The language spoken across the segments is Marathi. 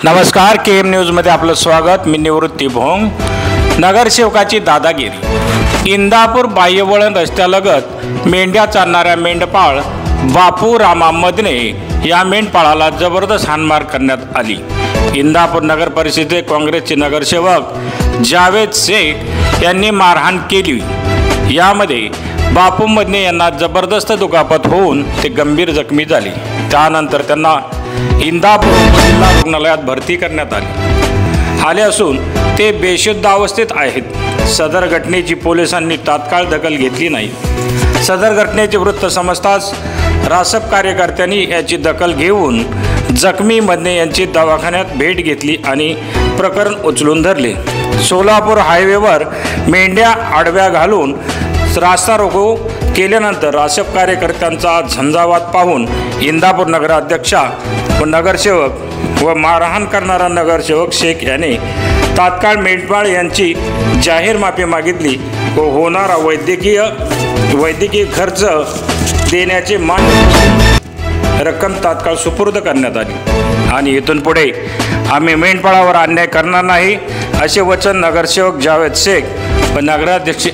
नमस्कार, केएम न्यूजमध्ये आपलं स्वागत। मी निवृत्ती भोंग। नगरसेवकाची दादागिरी। इंदापूर बाह्यवळण रस्त्यालगत मेंढ्या चारणाऱ्या मेंढपाळ बापू रामा मदने या मेंढपाळाला जबरदस्त हाणमार करण्यात आली। इंदापूर नगर परिषदेचे काँग्रेसचे नगरसेवक जावेद शेख यांनी मारहाण केली। यामध्ये बापू मदने यांना जबरदस्त दुखापत होऊन ते गंभीर जखमी झाले। त्यानंतर त्यांना इंदापूर जिल्हा रुग्णालयात भरती करण्यात आले असून ते बेशुद्ध अवस्थेत आहेत। सदर घटनेची पोलिसांनी तात्काळ दखल घेतली नाही। सदर घटनेचे वृत्त समजताच रासप कार्यकर्त्यांनी याची दखल घेऊन जखमी मदने यांची दवाखान्यात भेट घेतली आणि प्रकरण उचलून धरले। सोलापूर हायवेवर मेंढ्या आडव्या घालून रास्ता रोको केल्यानंतर रासप कार्यकर्त्यांचा झंझावात पाहून इंदापूर नगराध्यक्षा व नगरसेवक व मारहाण करणारा नगरसेवक शेख याने तात्काळ मेंढपाळ यांची जाहीर माफी मागितली व होणारा वैद्यकीय खर्च देण्याचे मान्य रक्कम तात्काळ सुपूर्द करण्यात आली आणि इथून पुढे आम्ही मेंढपाळावर अन्याय करणार नाही असे वचन नगरसेवक जावेद शेख व नगराध्यक्ष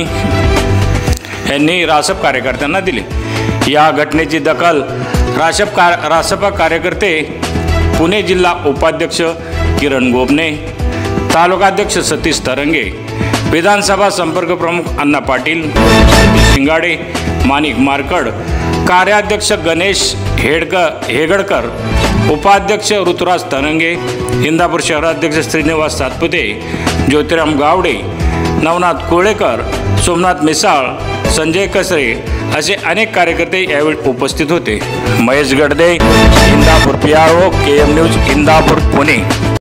यांनी रासप कार्यकर्त्यांना दिले। या घटनेची दखल रासप कार्यकर्ते पुणे जिल्हा उपाध्यक्ष किरण गोपने, तालुकाध्यक्ष सतीश तरंगे, विधानसभा संपर्क प्रमुख अण्णा पाटील, शिंगाडे, माणिक मारकड, कार्याध्यक्ष गणेश हेगडकर, उपाध्यक्ष ऋतुराज तरंगे, इंदापूर शहराध्यक्ष श्रीनिवास सातपुते, ज्योतिराम गावडे, नवनाथ कोळेकर, सोमनाथ मिसाळ, संजय कसरे असे अनेक कार्यकर्ते यावेळी उपस्थित होते। Mahesh Gadade, Indapur PRO, KM news, Indapur, Pune.